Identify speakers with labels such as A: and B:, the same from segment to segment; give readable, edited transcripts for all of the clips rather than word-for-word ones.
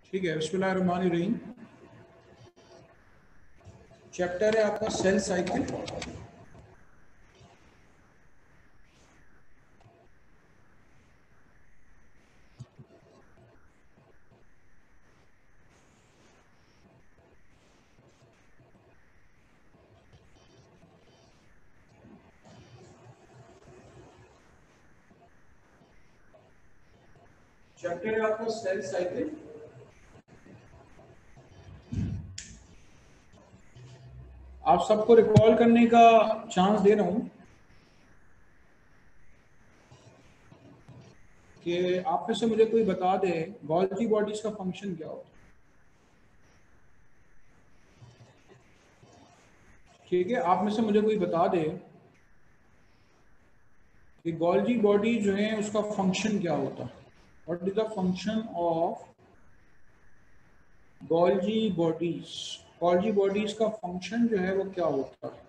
A: ठीक है, बिस्मिल्लाहिर्रहमानिर्रहीम। चैप्टर है आपका सेल साइकिल। चैप्टर है आपका सेल साइकिल। आप सबको रिकॉल करने का चांस दे रहा हूं कि आप में से मुझे कोई बता दे गोल्गी बॉडीज का फंक्शन क्या होता है। ठीक है, आप में से मुझे कोई बता दे कि गोल्गी बॉडी जो है उसका फंक्शन क्या होता है। What is the function of Golgi bodies. Golgi bodies का फंक्शन जो है वो क्या होता है।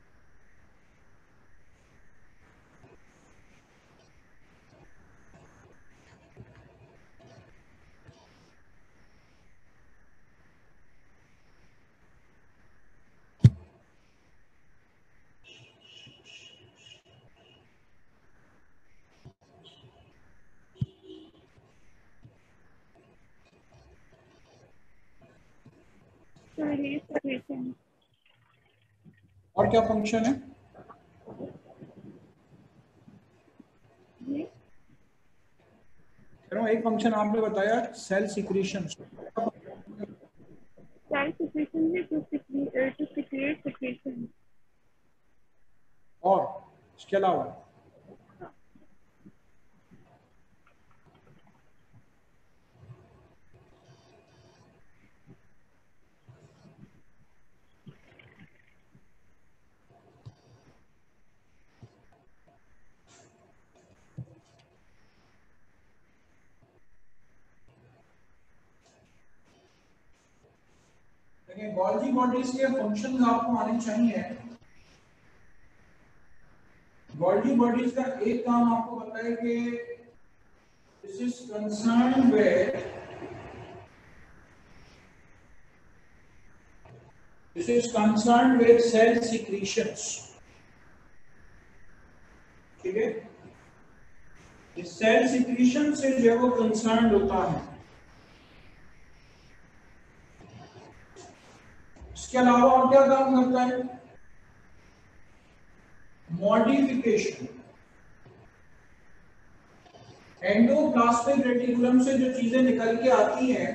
A: और क्या फंक्शन है? एक फंक्शन आपने बताया सेल सिक्रीशन।
B: Cell secretion है to secrete secretion।
A: और इसके अलावा गोल्गी बॉडीज के फंक्शंस आपको आने चाहिए। गोल्गी बॉडीज का एक काम आपको पता है कि this is concern with cell secretions. ठीक है, इस सेल सिक्रीशन से जो है वो कंसर्न होता है। इसके अलावा और क्या काम करता है? मॉडिफिकेशन। एंडोप्लाज्मिक रेटिकुलम से जो चीजें निकल के आती हैं,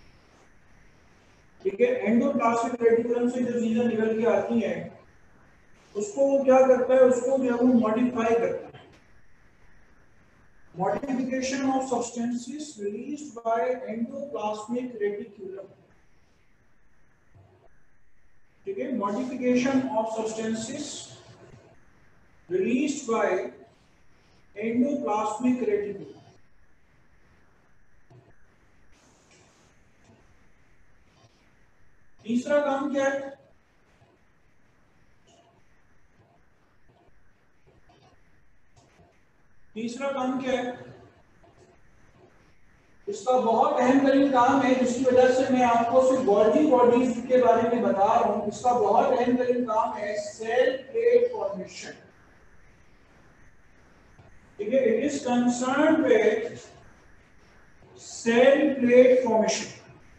A: ठीक है, एंडोप्लाज्मिक रेटिकुलम से जो चीजें निकल के आती हैं उसको वो क्या करता है, उसको जो है वो मॉडिफाई करता है। Modification of substances released by endoplasmic reticulum. ठीक है, modification of substances released by endoplasmic reticulum। तीसरा काम क्या है? तीसरा काम क्या है? इसका बहुत अहम तरीन काम है, जिसकी वजह से मैं आपको सिर्फ गोल्गी बॉडीज के बारे में बता रहा हूं। इसका बहुत अहम तरीन काम है सेल प्लेट फॉर्मेशन। ठीक है, it is concern with cell plate formation.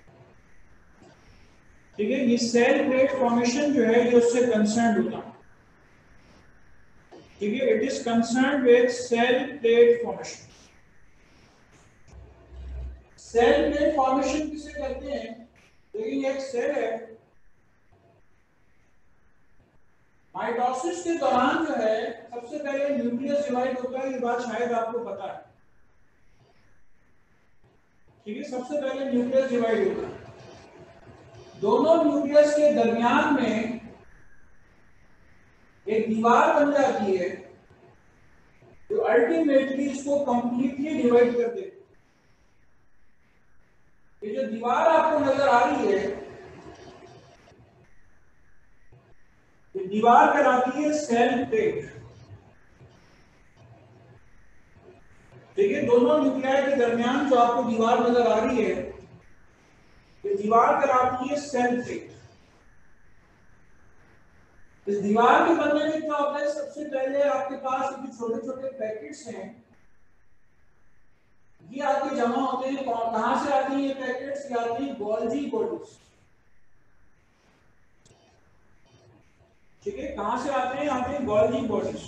A: ठीक है, ये सेल प्लेट फॉर्मेशन जो है ये उससे कंसर्न होता है। ठीक है, it is concern with cell plate formation. Cell plate formation किसे कहते हैं? देखिए, एक सेल है, माइटोसिस के दौरान जो है सबसे पहले न्यूक्लियस डिवाइड होता है। ये बात शायद आपको पता है। ठीक है, सबसे पहले न्यूक्लियस डिवाइड होता है। दोनों न्यूक्लियस के दरमियान में एक दीवार बन जाती है जो अल्टीमेटली इसको कंप्लीटली डिवाइड कर देती है। ये जो दीवार आपको नजर आ रही है, ये दीवार कहलाती है सेल प्लेट। ठीक है, दोनों न्यूक्लियाई के दरमियान जो आपको दीवार नजर आ रही है ये दीवार कहलाती है सेल प्लेट। इस दीवार के बनने में क्या होता है, सबसे पहले आपके पास जो छोटे छोटे पैकेट्स हैं ये आके जमा होते हैं। कहां से आती है ये पैकेट्स? ये आती है गोल्जी बॉडीज। ठीक है, कहां से आते हैं? आते हैं गोल्जी बॉडीज।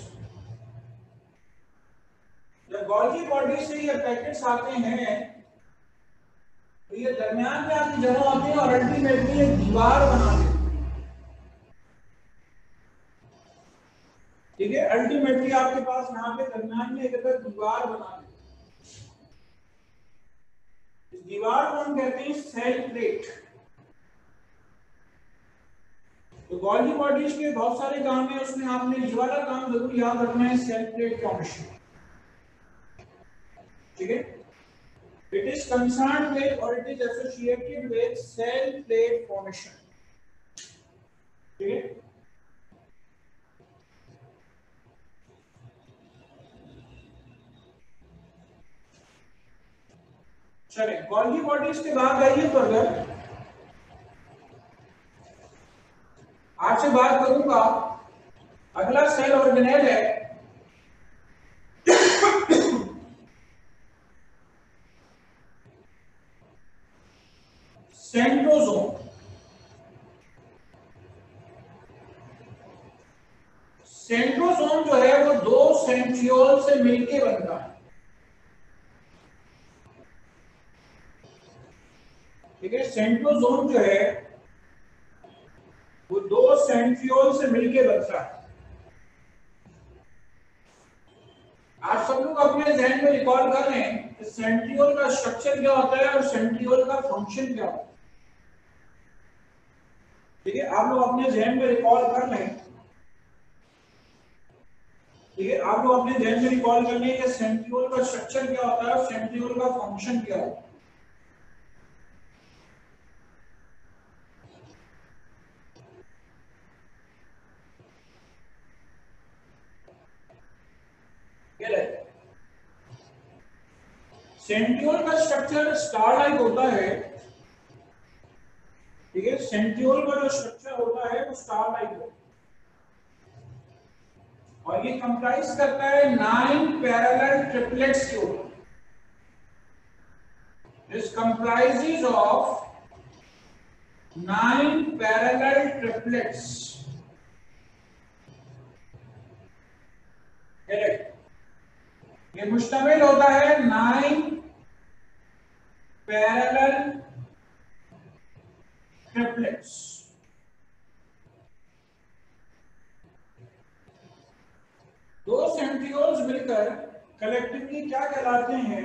A: जब गोल्जी बॉडी से ये पैकेट्स आते हैं तो ये दरमियान में आके जमा होते हैं और अल्टीमेटली एक दीवार बना देते हैं। ठीक है, अल्टीमेटली आपके पास यहाँ पे दरमियान में एक दीवार बना देते हैं। इस दीवार को हम कहते हैं सेल प्लेट। तो गोल्जी बॉडीज के बहुत सारे काम है, उसमें आपने ये वाला काम जरूर याद रखना है, सेल प्लेट फॉर्मेशन। ठीक है, it is concerned with or it is associated with cell plate formation. ठीक है, चलिए गोल्जी बॉडीज के बाद आइए फर्दर। आपसे बात करूंगा, अगला सेल ऑर्गेनेल है सेंट्रोसोम। सेंट्रोसोम जो है वो दो सेंट्रियोल से मिलकर बनता है। ठीक है, सेंट्रोसोम जो है वो दो सेंट्रियोल से मिलकर बनता है। आप सब लोग अपने जहन में रिकॉल कर रहे हैं कि सेंट्रियोल का स्ट्रक्चर क्या होता है और सेंट्रियोल का फंक्शन क्या होता है। ठीक है, आप लोग अपने जहन में रिकॉल कर लें। ठीक है, आप लोग अपने जहन में रिकॉल कर लें कि सेंट्रियोल का स्ट्रक्चर क्या होता है और सेंट्रियोल का फंक्शन क्या होता है। सेंट्रियोल का स्ट्रक्चर स्टार लाइक होता है। ठीक है, सेंट्रियोल का जो स्ट्रक्चर होता है वो स्टार लाइक होता है और ये कंप्राइज करता है 9 पैरेलल ट्रिपलेट्स के ऊपर। This comprises of 9 parallel triplets. ये मुश्तमिल होता है 9 पैरेलल ट्रिपलेट्स। दो सेंट्रियोल्स मिलकर कलेक्टिवली क्या कहलाते हैं?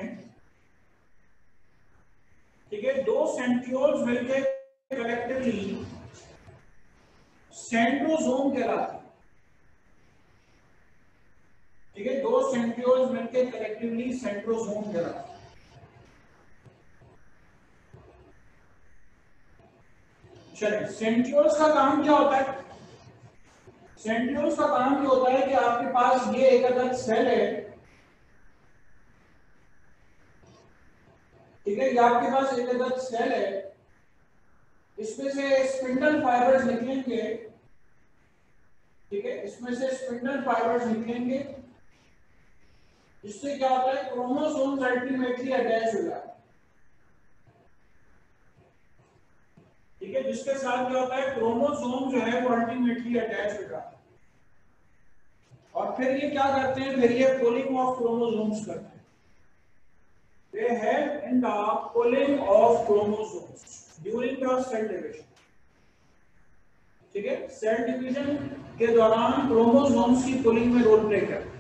A: ठीक है, दो सेंट्रियोल्स मिलकर कलेक्टिवली सेंट्रोसोम कहलाते हैं। ठीक है, दो सेंट्रियोल्स मिलकर कलेक्टिवली सेंट्रोसोम कहलाते हैं। चलिए, सेंट्रियोल्स का काम क्या होता है? सेंट्रियोल्स का काम क्या होता है कि आपके पास ये एक अदद सेल है। ठीक है, ये आपके पास एक अदद सेल है, इसमें से स्पिंडल फाइबर्स निकलेंगे। ठीक है, इसमें से स्पिंडल फाइबर्स निकलेंगे, इससे क्या होता है, क्रोमोसोम्स अल्टीमेटली अटैच हो जाते हैं। ठीक है, जिसके साथ क्या होता है, क्रोमोसोम जो है वो अल्टीमेटली अटैच हो जाता है और फिर ये क्या करते हैं, फिर ये पुलिंग ऑफ क्रोमोसोम्स करते हैं। They help in the pulling of chromosomes during the cell division. ठीक है, सेल डिवीजन के दौरान क्रोमोसोम्स की पुलिंग में रोल प्ले करते हैं।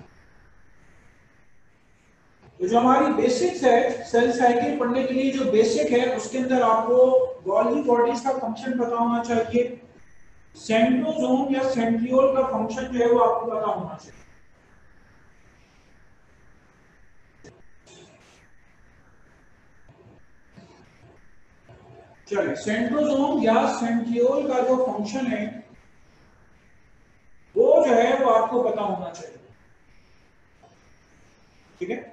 A: तो जो हमारी बेसिक्स है सेल साइकिल पढ़ने के लिए, जो बेसिक है उसके अंदर आपको गोल्जी बॉडीज का फंक्शन पता होना चाहिए, सेंट्रोसोम या सेंट्रियोल का फंक्शन जो है वो आपको पता होना चाहिए। चलिए, सेंट्रोसोम या सेंट्रियोल का जो फंक्शन है वो जो है वो आपको पता होना चाहिए। ठीक है,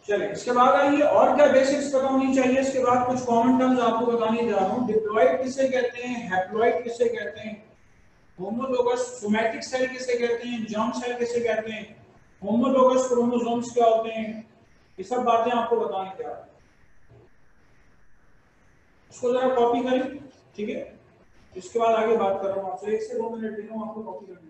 A: चलिए इसके बाद आइए, और क्या बेसिक्स पता होनी चाहिए। इसके बाद कुछ कॉमन टर्म्स आपको बताने जा रहा हूँ। डिप्लॉइड किसे कहते हैं, हैप्लॉइड किसे कहते हैं, होमोलोगस सोमैटिक सेल किसे कहते हैं, जर्म सेल किसे कहते हैं, होमोलोगस क्रोमोसोम्स क्या होते हैं, ये सब बातें आपको बताने जा रहा हूँ। इसको जरा कॉपी करें, ठीक है। इसके बाद आगे बात कर रहा हूँ आपसे, 1 से 2 मिनट दे रहा हूँ आपको कॉपी करने।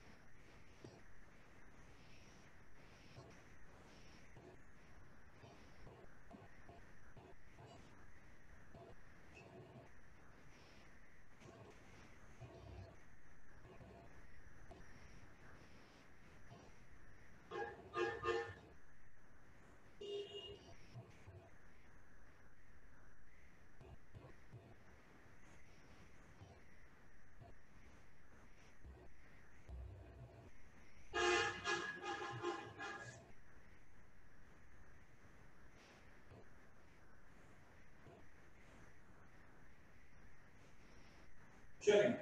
A: चलें,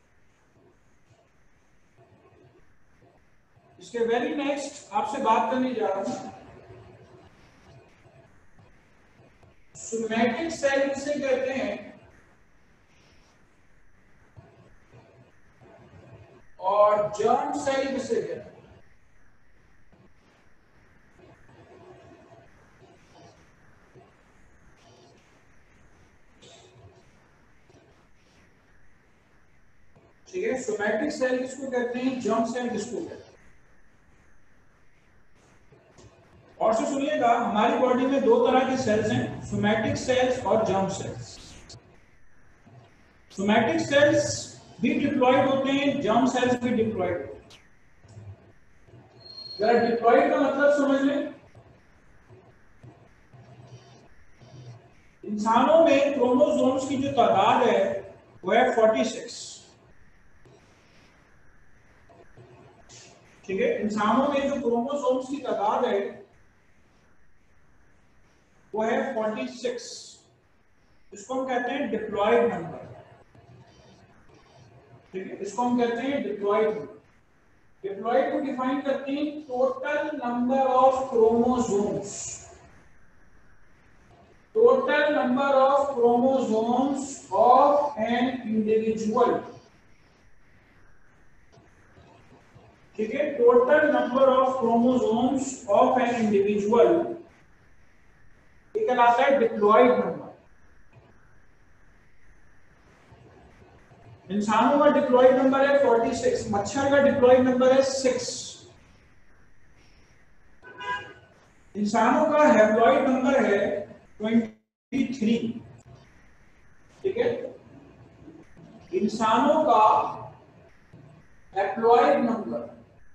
A: इसके वेरी नेक्स्ट आपसे बात करने जा रहा हूं, सोमैटिक सेल किसे कहते हैं और जर्म सेल किसे कहते हैं। ठीक है, सोमैटिक सेल किसको कहते हैं, जर्म सेल किसको कहते हैं। और से सुनिएगा, हमारी बॉडी में 2 तरह के सेल्स हैं, सोमैटिक सेल्स और जर्म सेल्स। सोमैटिक सेल्स भी डिप्लॉयड होते हैं, जर्म सेल्स भी डिप्लॉयड होते हैं। जरा डिप्लॉयड का मतलब समझ लें। इंसानों में क्रोमोसोम्स की जो तादाद है वो है 46। ठीक है, इंसानों में जो क्रोमोसोम्स की तादाद है वो है 46। इसको हम कहते हैं डिप्लॉयड नंबर। ठीक है, इसको हम कहते हैं डिप्लॉयड। डिप्लॉयड को डिफाइन करते हैं total number of chromosomes. Total number of chromosomes of an individual. ठीक है, total number of chromosomes of an individual ये कहलाता है डिप्लॉयड नंबर। इंसानों का डिप्लॉयड नंबर है 46, मच्छर का डिप्लॉयड नंबर है 6। इंसानों का हैप्लॉयड नंबर है 23। ठीक है, इंसानों का हैप्लॉयड नंबर,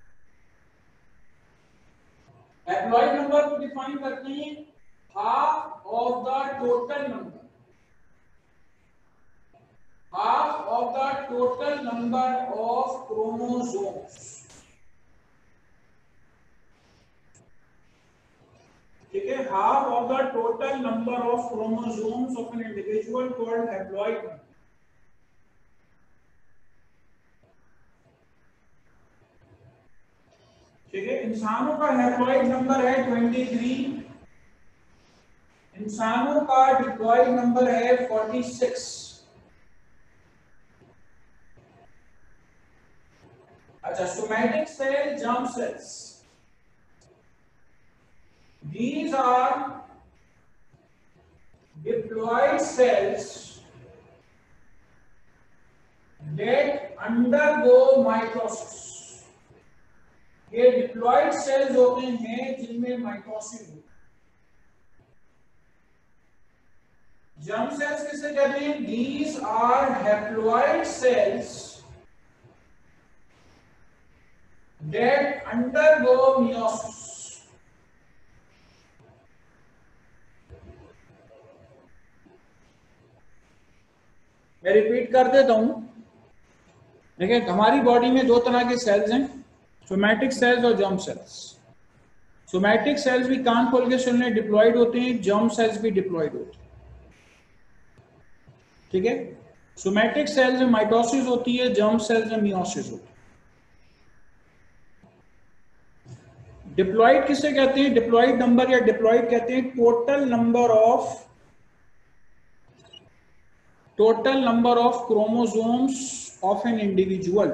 A: हैप्लॉयड नंबर को डिफाइन करते हैं half of the total number, half of the total number of chromosomes. ठीक है, half of the total number of chromosomes of an individual called haploid. ठीक है, इंसानों का हैप्लॉइड नंबर है 23, इंसानों का डिप्लॉइड नंबर है 46। अच्छा, somatic cell, germ cells, these are diploid cells that undergo mitosis. ये डिप्लॉयड सेल्स होते हैं जिनमें माइटोसिस होती है। जर्म सेल्स किसे कहते हैं, these are haploid cells that undergo meiosis. मैं रिपीट कर देता हूं। देखिए, हमारी बॉडी में 2 तरह के सेल्स हैं, सोमैटिक सेल्स और जर्म सेल्स। सोमैटिक सेल्स भी कान खोल के सुन लें, डिप्लॉयड होते हैं, जर्म सेल्स भी डिप्लॉयड होते हैं। ठीक है, सोमैटिक सेल्स में माइटोसिस होती है, जर्म सेल्स में मियोसिस होती है। डिप्लॉइड किसे कहते हैं? डिप्लॉइड नंबर या डिप्लॉइड कहते हैं total number of chromosomes of an individual.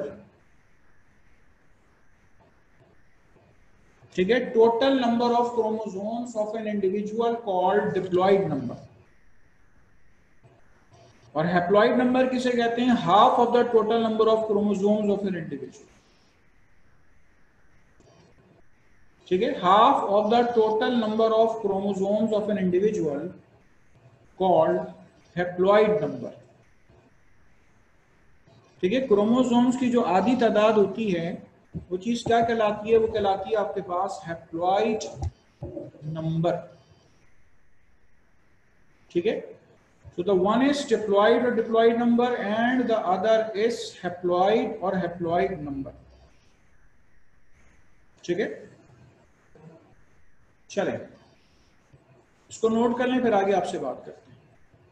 A: ठीक है, total number of chromosomes of an individual called diploid number. और हैप्लॉइड नंबर किसे कहते हैं? Half of the total number of chromosomes of an individual. ठीक है, half of the total number of chromosomes of an individual called haploid number. ठीक है, chromosomes की जो आधी तादाद होती है वो चीज क्या कहलाती है? वो कहलाती है आपके पास हैप्लॉइड नंबर। ठीक है, so the one is diploid or diploid number and the other is haploid or haploid number। ठीक है, चलें इसको नोट कर लें, फिर आगे आपसे बात करते हैं।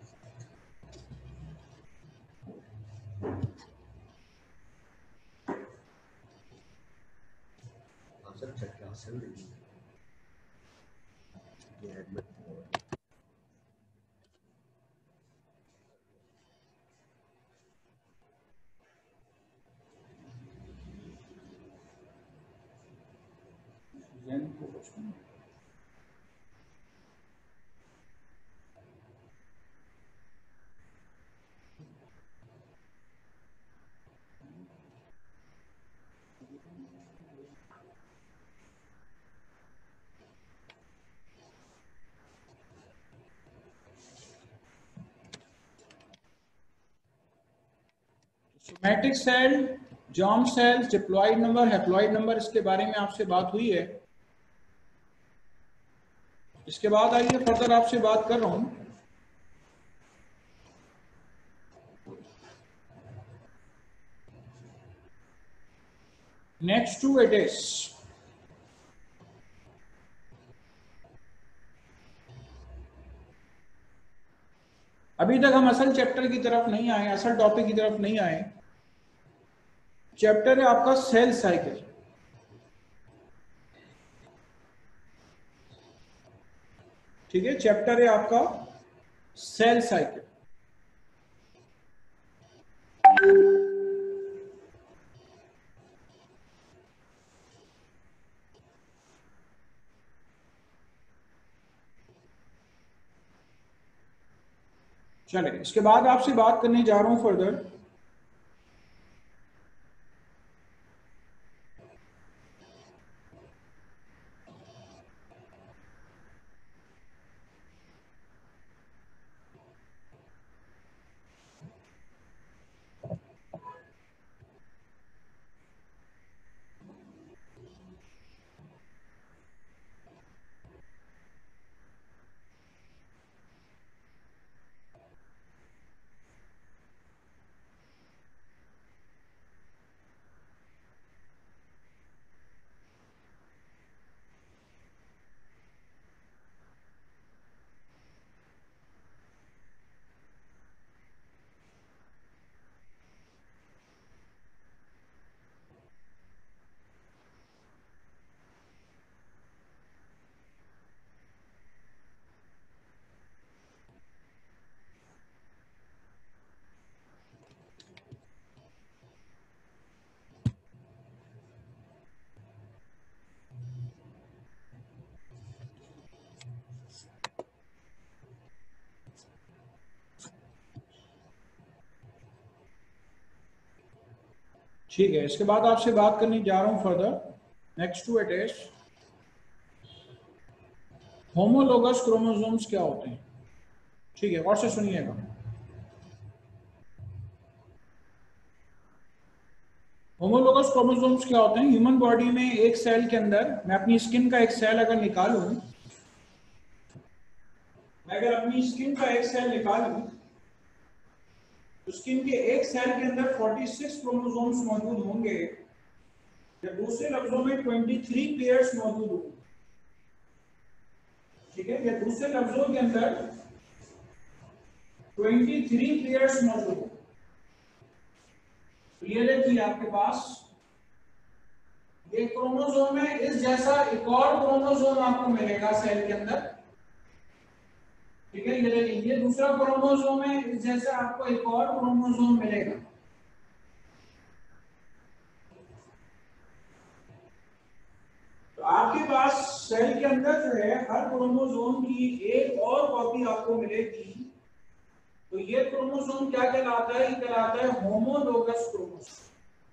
A: Somatic cell, germ cells, diploid number, haploid number, इसके बारे में आपसे बात हुई है। इसके बाद आइए फर्दर आपसे बात कर रहा हूं। नेक्स्ट टू इट इज अभी तक हम असल चैप्टर की तरफ नहीं आए, असल टॉपिक की तरफ नहीं आए। चैप्टर है आपका सेल साइकिल। ठीक है, चैप्टर है आपका सेल साइकिल। चले, इसके बाद आपसे बात करने जा रहा हूं फर्दर ठीक है, इसके बाद आपसे बात करने जा रहा हूं further. Next to it is homologous chromosomes क्या होते हैं। ठीक है, और से सुनिएगा। होमोलोगस क्रोमोसोम्स क्या होते हैं? ह्यूमन बॉडी में एक सेल के अंदर, मैं अपनी स्किन का एक सेल अगर निकालूं, मैं अगर अपनी स्किन का एक सेल निकालूं तो स्किन के एक सेल के अंदर 46 क्रोमोसोम्स मौजूद होंगे, या दूसरे लफ्जों में 23 पेयर्स मौजूद होंगे। ठीक है, या दूसरे लफ्जों के अंदर 23 पेयर्स मौजूद होंगे। तो ये देखिए आपके पास एक क्रोमोसोम में इस जैसा एक और क्रोमोसोम आपको मिलेगा सेल के अंदर, ठीक है। ये देखिए, ये दूसरा क्रोमोसोम है, इस जैसा आपको एक और क्रोमोसोम मिलेगा। तो आपके पास सेल के अंदर जो है हर क्रोमोसोम की एक और कॉपी आपको मिलेगी। तो ये क्रोमोसोम क्या कहलाता है? ये कहलाता है होमोलोगस क्रोमोसोम,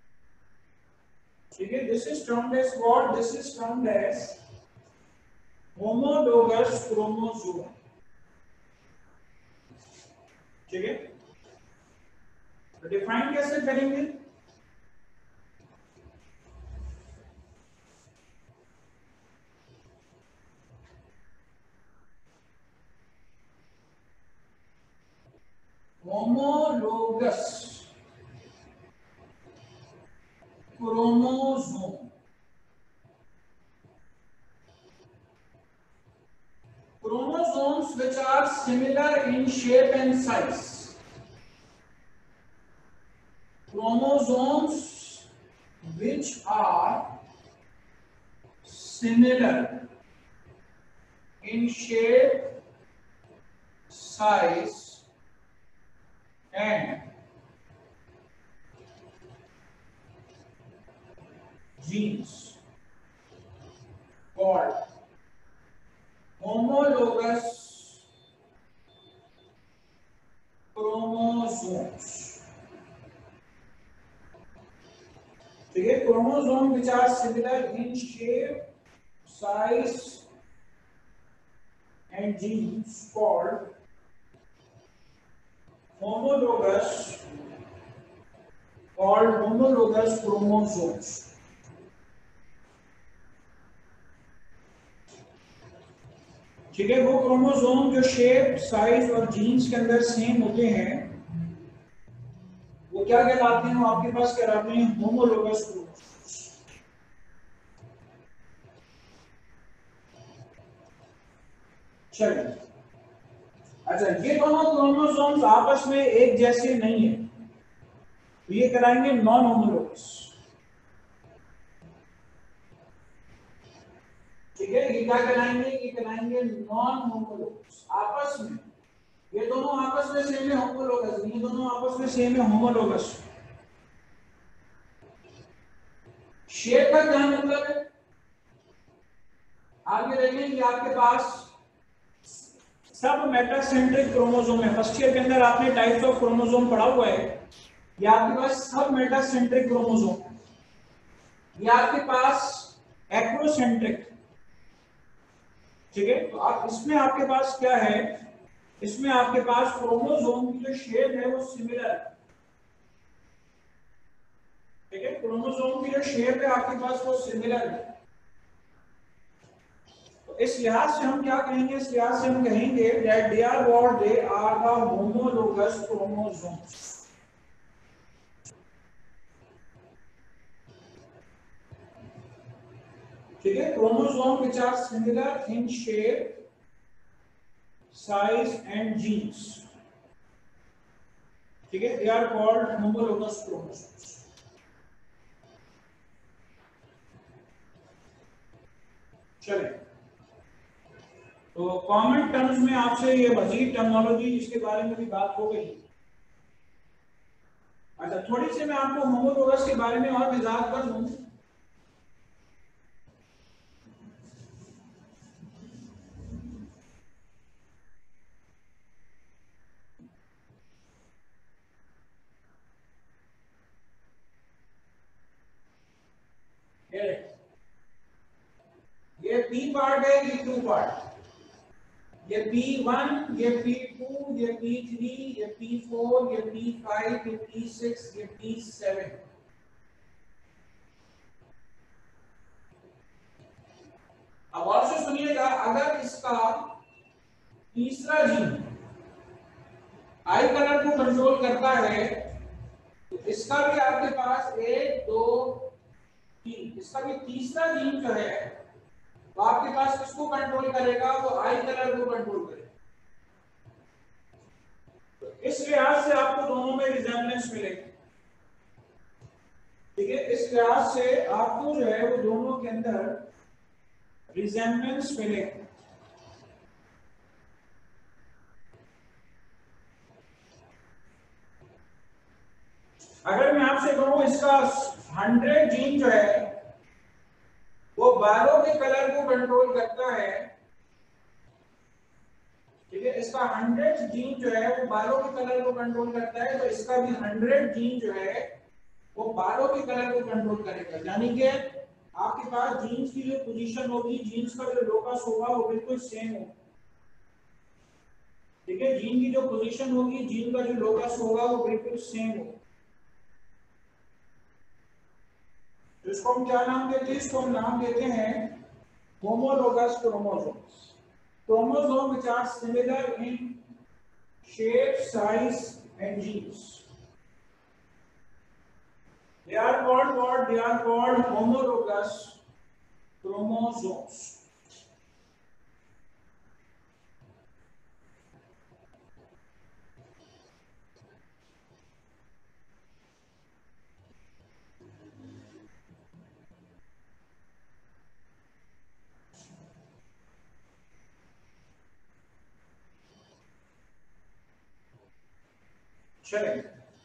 A: ठीक है। This is termed as what? This is termed as homologous chromosome, ठीक है। तो डिफाइन कैसे करेंगे? Homologous chromosome, chromosomes which are similar in shape and size, chromosomes which are similar in shape, size and genes called homologous chromosomes, ठीक है। Chromosome which are similar in shape, size and genes called homologous chromosomes, ठीक है। वो chromosome जो shape, size और jeans के अंदर same होते हैं वो क्या कहलाते हैं? वो आपके पास कहलाते हैं होमोलोगस क्रोमोसोम्स। चलिए, अच्छा, ये दोनों क्रोमोसोम्स आपस में एक जैसे नहीं है, तो ये कहलाएंगे नॉन होमोलोगस, ठीक है। ये क्या कहलाएंगे? ये कहलाएंगे नॉन होमोलोगस। आपस में ये दोनों आपस में सेम है, होमोलोगस नहीं, ये दोनों आपस में सेम है, होमोलोगस। शेप का क्या मतलब है? आगे देखें कि आपके पास सब मेटासेंट्रिक क्रोमोसोम है। फर्स्ट ईयर के अंदर आपने टाइप्स ऑफ क्रोमोसोम पढ़ा हुआ है। ये आपके पास सब मेटासेंट्रिक क्रोमोसोम है, ये आपके पास एक्रोसेंट्रिक, ठीक है। तो आप इसमें आपके पास क्या है? इसमें आपके पास क्रोमोसोम की जो शेप है वो सिमिलर है, ठीक है। क्रोमोसोम की जो शेप है आपके पास वो सिमिलर है। तो इस लिहाज से हम क्या कहेंगे? इस लिहाज से हम कहेंगे that they are what? They are the homologous chromosomes, ठीक है। Chromosome which are similar in shape, size and genes, ठीक है, they are called homologous chromosomes। चलिए, तो कॉमन टर्म्स में आपसे ये मजीद टर्मिनोलॉजी इसके बारे में भी बात हो गई। अच्छा, थोड़ी सी मैं आपको होमोलोगस के बारे में और वजाहत कर दूं। ये P पार्ट है, ये Q पार्ट, ये P1, ये P2, ये P3, ये P4, ये P5, ये P6, ये P7। अब और से सुनिएगा, अगर इसका तीसरा जीन आई कलर को कंट्रोल करता है तो इसका भी आपके पास 1, 2, 3, इसका भी तीसरा जीन जो है वो आपके पास किसको कंट्रोल करेगा? वो आई कलर को कंट्रोल करेगा। तो इस लिहाज से आपको दोनों में रिजेम्बलेंस मिलेगी। ठीक है, इस लिहाज से आपको जो है वो दोनों के अंदर रिजेम्बलेंस मिलेगा। अगर मैं आपसे कहूं इसका 100 जीन जो है वो बालों के कलर को कंट्रोल करता है, ठीक है, इसका 100 जीन जो है वो बालों के कलर को कंट्रोल करता है, तो इसका भी 100 जीन जो है वो बालों के कलर को कंट्रोल करेगा। यानी कि आपके पास जीन्स की जो पोजीशन होगी, जीन्स का जो लोकस होगा वो बिल्कुल सेम होगा। ठीक है, जीन की जो पोजीशन होगी, जीन का जो लोकस होगा वो बिल्कुल सेम होगा। तो इसको हम क्या नाम देते हैं? इसको हम नाम देते हैं homologous chromosomes. Chromosome which are similar in shape, size and genes. They are called what? They are called homologous chromosomes. चलें,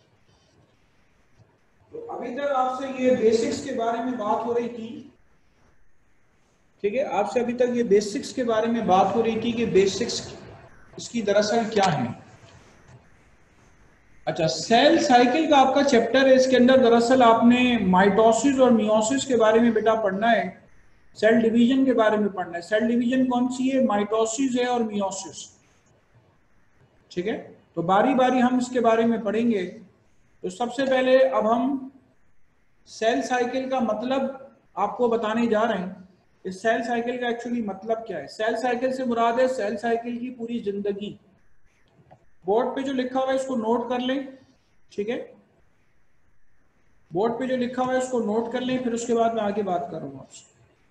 A: तो अभी तक आपसे ये बेसिक्स के बारे में बात हो रही थी। ठीक है, आपसे अभी तक ये बेसिक्स के बारे में बात हो रही थी कि बेसिक्स इसकी दरअसल क्या है। अच्छा, सेल साइकिल का आपका चैप्टर है, इसके अंदर दरअसल आपने माइटोसिस और मियोसिस के बारे में बेटा पढ़ना है, सेल डिवीजन के बारे में पढ़ना है। सेल डिवीजन कौन सी है? माइटोसिस है और मियोसिस। ठीक है, तो बारी बारी हम इसके बारे में पढ़ेंगे। तो सबसे पहले अब हम सेल साइकिल का मतलब आपको बताने जा रहे हैं। इस सेल साइकिल का एक्चुअली मतलब क्या है? सेल साइकिल से मुराद है सेल साइकिल की पूरी जिंदगी। बोर्ड पे जो लिखा हुआ है इसको नोट कर लें। ठीक है, बोर्ड पे जो लिखा हुआ है उसको नोट कर लें, फिर उसके बाद मैं आगे बात करूंगा आपसे।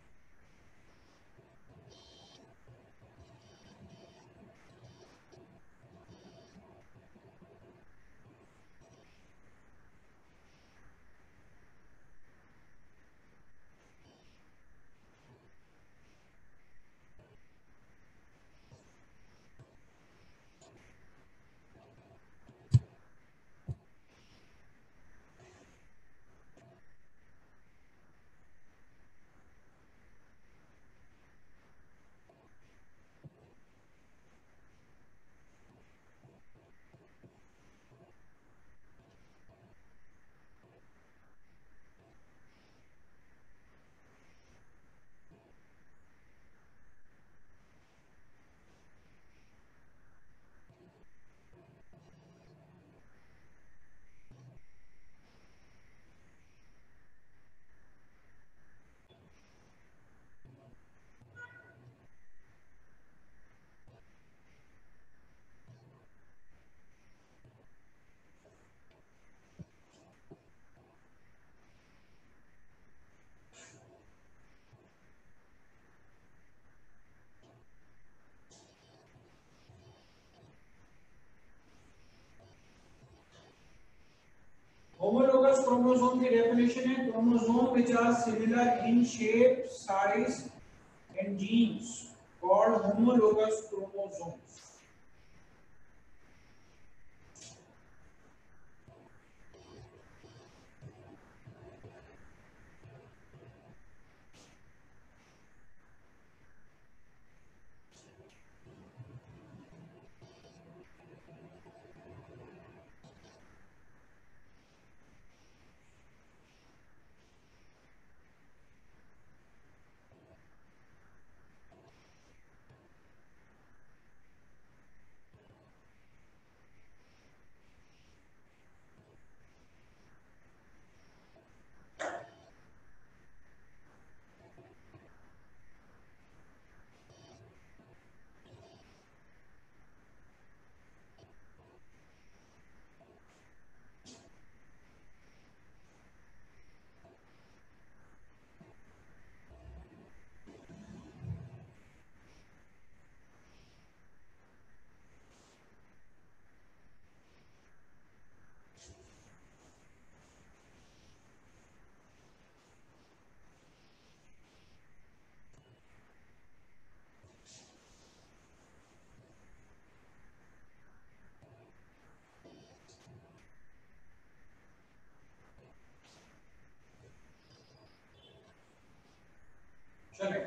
A: होमोलोगस क्रोमोसोम की डेफिनेशन है chromosome which are similar in shape, size and genes called homologous chromosomes.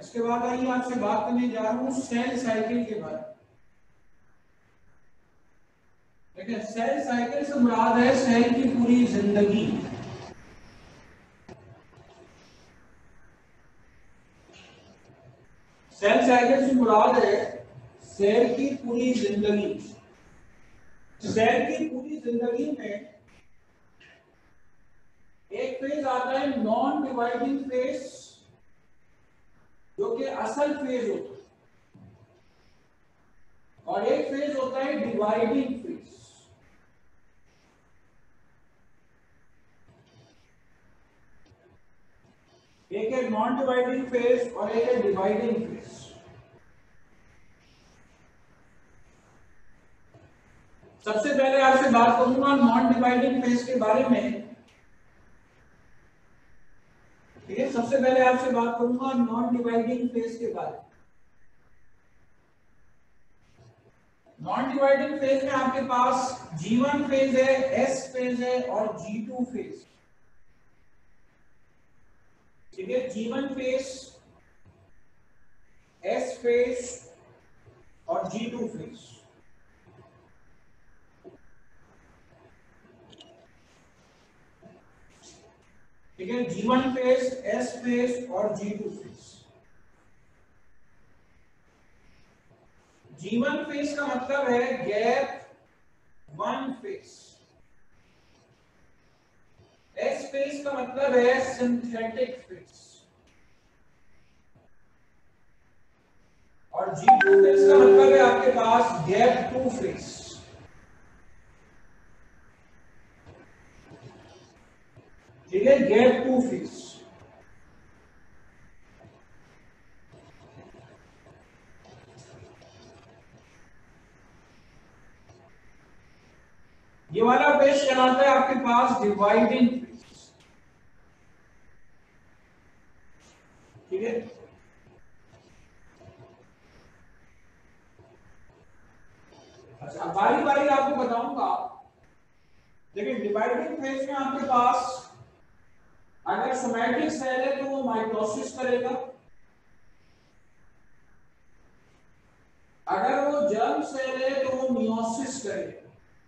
A: इसके बाद आइए आपसे बात करने जा रहा हूं सेल साइकिल के बारे में। देखिए सेल साइकिल से मुराद है सेल की पूरी जिंदगी। सेल साइकिल से मुराद है सेल की पूरी जिंदगी। सेल की पूरी जिंदगी में एक फेज आता है नॉन डिवाइडिंग फेज, जो कि असल फेज होता है, और एक फेज होता है डिवाइडिंग फेज। एक है नॉन डिवाइडिंग फेज और एक है डिवाइडिंग फेज। सबसे पहले आपसे बात करूंगा नॉन डिवाइडिंग फेज के बारे में। ठीक है, सबसे पहले आपसे बात करूंगा नॉन डिवाइडिंग फेज के बारे में। नॉन डिवाइडिंग फेज में आपके पास G1 फेज है, S फेज है और G2 फेज। ठीक है, G1 फेज, S फेज और G2 फेज। ठीक है, G1 फेज, S फेज और G2 फेज। G1 फेज का मतलब है gap one phase. S phase का मतलब है सिंथेटिक फेज। और G2 फेज का मतलब है आपके पास गैप टू फेज। ठीक है, गैप टू फेज। ये वाला फेज कहलाता है आपके पास डिवाइडिंग फेज। ठीक है, अच्छा बारी बारी आपको बताऊंगा। देखिए डिवाइडिंग फेज में आपके पास अगर सोमैटिक सेल है तो वो माइटोसिस करेगा, अगर वो जर्म सेल है तो वो मियोसिस करेगा।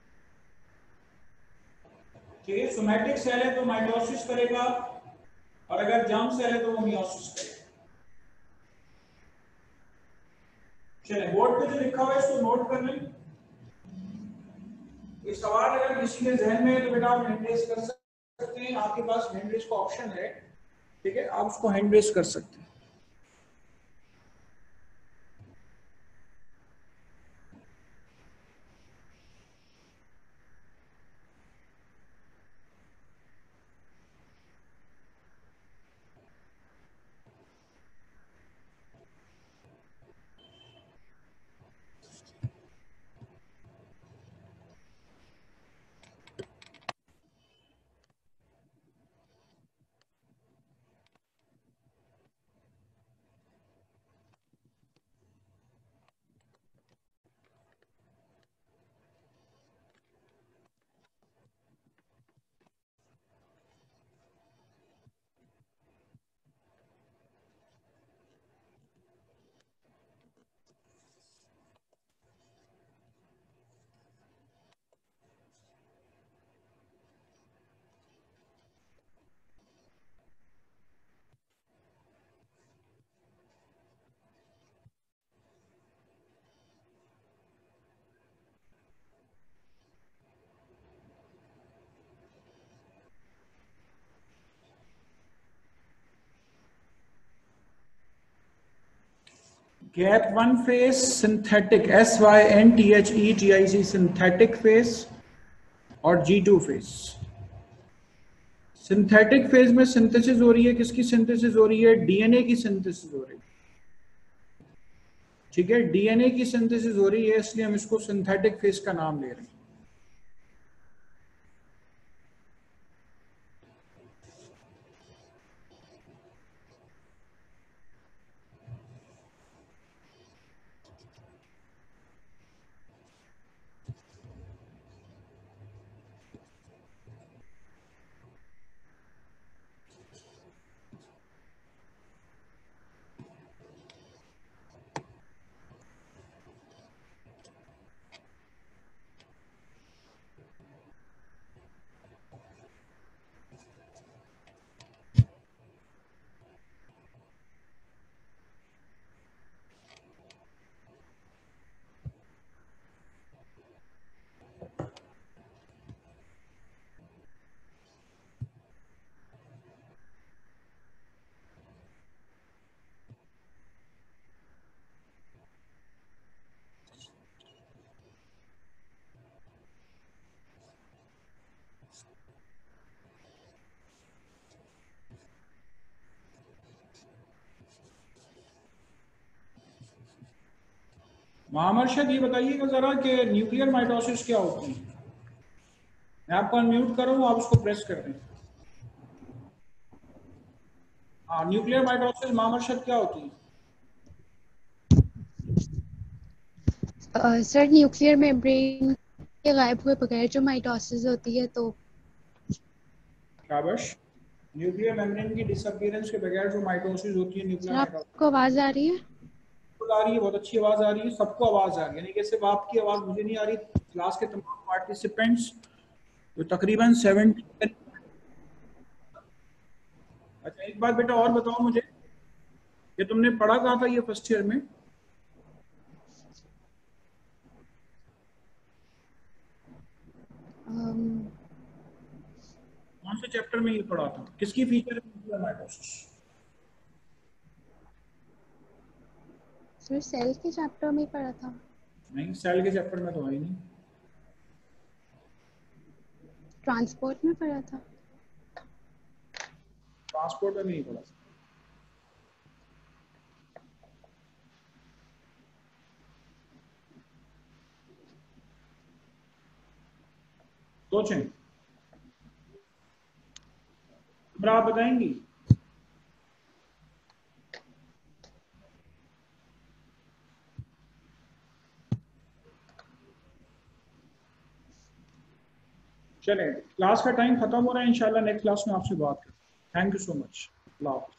A: ठीक है, सोमैटिक सेल है तो माइटोसिस करेगा और अगर जर्म सेल है तो वो मियोसिस करेगा। चलिए बोर्ड पे जो लिखा हुआ है इसको नोट कर लें। ये सवाल अगर किसी के जहन में है तो बेटा आप हैंड रेज कर सकते हैं, आपके पास हैंड रेज का ऑप्शन है। ठीक है, आप उसको हैंड रेज कर सकते हैं। Gap one phase synthetic SYNTHETIC synthetic phase और G2 फेज। सिंथेटिक फेज में सिंथेसिस हो रही है, किसकी सिंथेसिस हो रही है? डीएनए की सिंथेसिस हो रही है। ठीक है, डीएनए की सिंथेसिस हो रही है, इसलिए हम इसको सिंथेटिक फेज का नाम ले रहे हैं। महामर्शद ये बताइएगा जरा कि न्यूक्लियर माइटोसिस क्या होती है। मैं आपको अनम्यूट कर रहा हूँ, आप उसको प्रेस कर दें। हाँ, न्यूक्लियर माइटोसिस महामर्शद क्या होती है?
C: सर न्यूक्लियर मेम्ब्रेन के गायब हुए बगैर जो माइटोसिस होती है तो
A: शाबाश। न्यूक्लियर मेम्ब्रेन की डिसअपीयरेंस के बगैर जो माइटोसिस होती है न्यूक्लियर माइटोसिस।
C: आपको आवाज आ रही है?
A: आ रही है, बहुत अच्छी आवाज आ रही है, सबको आवाज आ रही है, यानी कि सिर्फ आपकी आवाज मुझे नहीं आ रही, क्लास के तमाम पार्टिसिपेंट्स तो तकरीबन 70। अच्छा एक बात बेटा और बताओ मुझे, ये तुमने पढ़ा कहाँ था ये फर्स्ट ईयर में? कौन से चैप्टर में ये पढ़ा था? किसकी फीचर है माइटोसिस?
C: सर सेल के चैप्टर में पढ़ा था।
A: नहीं, सेल के चैप्टर में तो है ही नहीं।
C: ट्रांसपोर्ट में पढ़ा था।
A: ट्रांसपोर्ट में नहीं पढ़ा। सोचें, आप बताएंगी? चलें, क्लास का टाइम खत्म हो रहा है, इंशाल्लाह नेक्स्ट क्लास में आपसे बात करें। Thank you so much. अल्लाह हाफ़िज़।